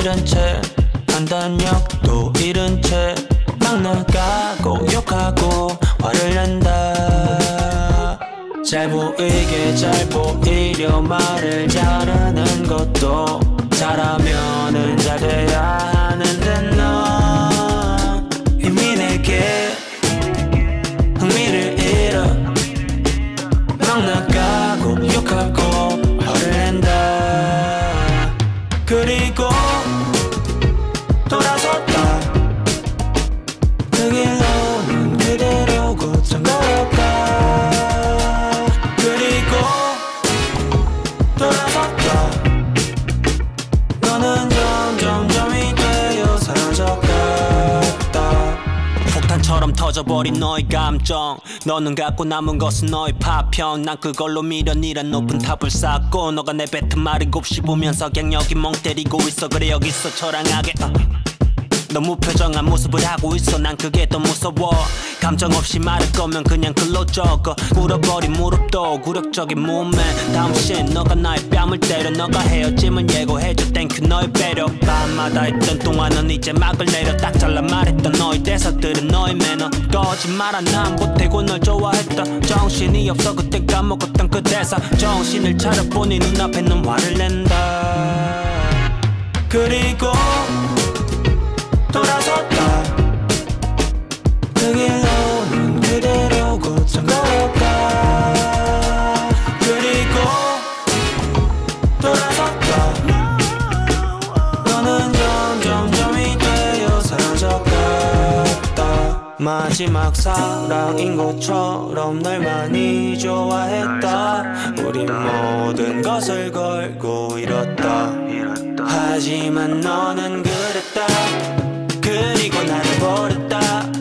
잃은 채 판단력도 잃은 채 막 나가고 욕하고 화를 낸다. 잘 보이게 잘 보이려 말을 잘하는 것도 잘하면은 잘 돼야 하는데 너 이미 내게 흥미를 잃어 막 나가고 욕하고 화를 낸다. 그리고 돌아섰다. 그 길로는 그대로 곧장 걸어가. 그리고 돌아섰다. 너는 점점 점이 되어 사라져갔다. 폭탄처럼 터져버린 너의 감정. 너는 갖고 남은 것은 너의 파편. 난 그걸로 미련이란 높은 탑을 쌓고 너가 내뱉은 말을 곱씹으면서 그냥 여기 멍 때리고 있어. 그래 여기서 처량하게 너 무표정한 모습을 하고 있어. 난 그게 더 무서워. 감정 없이 말할 거면 그냥 글로 적어. 꿇어버린 무릎도 굴욕적인 몸매. 다음 신 너가 나의 뺨을 때려. 너가 헤어짐을 예고해줘 땡큐 너의 배려. 밤마다 했던 동화는 이제 막을 내려. 딱 잘라 말했던 너의 대사들은 너의 매너. 거짓말 하나 못해고 널 좋아했다. 정신이 없어 그때 까먹었던 그 대사. 정신을 차려보니 눈앞에 넌 화를 낸다. 그리고 돌아섰다. 그 길로는 그대로 곧장 걸어가. 그리고 돌아섰다. 너는 점점 점이 되어 사라져갔다. 마지막 사랑인 것처럼 날 많이 좋아했다. 우린 모든 것을 걸고 잃었다. 하지만 너는 그랬다. 그리고 나를 버렸다.